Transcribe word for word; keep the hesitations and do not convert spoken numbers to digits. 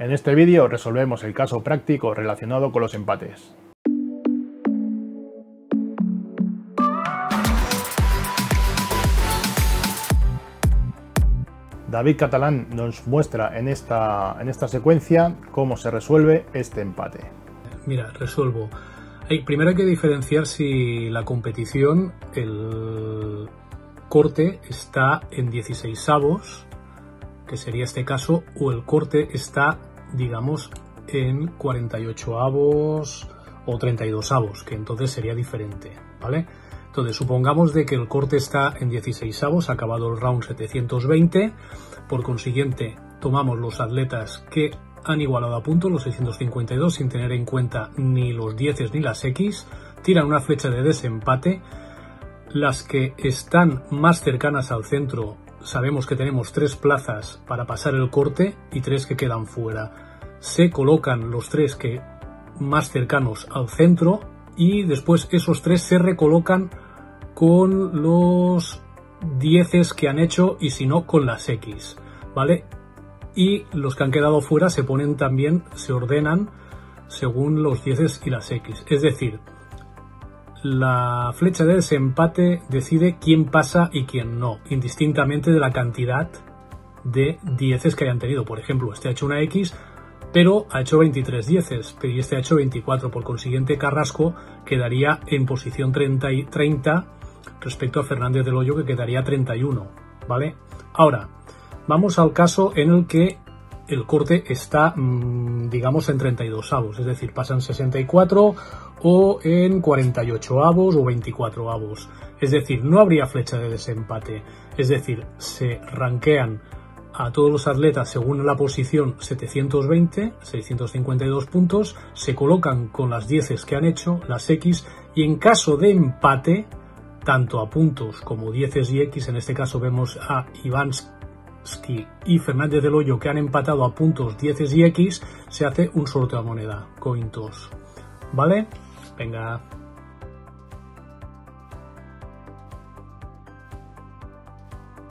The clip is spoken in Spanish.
En este vídeo resolvemos el caso práctico relacionado con los empates. David Catalán nos muestra en esta, en esta secuencia cómo se resuelve este empate. Mira, resuelvo. Hay, primero hay que diferenciar si la competición, el corte está en dieciseisavos, que sería este caso, o el corte está, digamos, en cuarenta y ochoavos o treinta y dosavos, que entonces sería diferente, ¿vale? Entonces, supongamos de que el corte está en dieciseisavos, acabado el round setecientos veinte, por consiguiente, tomamos los atletas que han igualado a puntos, los seiscientos cincuenta y dos, sin tener en cuenta ni los dieces ni las X, tiran una flecha de desempate, las que están más cercanas al centro, sabemos que tenemos tres plazas para pasar el corte y tres que quedan fuera. Se colocan los tres que más cercanos al centro y después esos tres se recolocan con los dieces que han hecho y si no con las X, ¿vale? Y los que han quedado fuera se ponen también, se ordenan según los dieces y las X. Es decir, la flecha de desempate decide quién pasa y quién no, indistintamente de la cantidad de dieces que hayan tenido. Por ejemplo, este ha hecho una X, pero ha hecho veintitrés dieces, y este ha hecho veinticuatro. Por consiguiente, Carrasco quedaría en posición treinta, y treinta respecto a Fernández del Hoyo, que quedaría treinta y uno, ¿vale? Ahora, vamos al caso en el que el corte está, digamos, en treinta y dosavos, es decir, pasan sesenta y cuatro o en cuarenta y ochoavos o veinticuatroavos. Es decir, no habría flecha de desempate, es decir, se rankean a todos los atletas según la posición setecientos veinte, seiscientos cincuenta y dos puntos, se colocan con las dieces que han hecho, las X, y en caso de empate, tanto a puntos como dieces y X, en este caso vemos a Ivansky y Fernández del Hoyo que han empatado a puntos, dieces y X, se hace un sorteo a moneda, coin toss, ¿vale? Venga.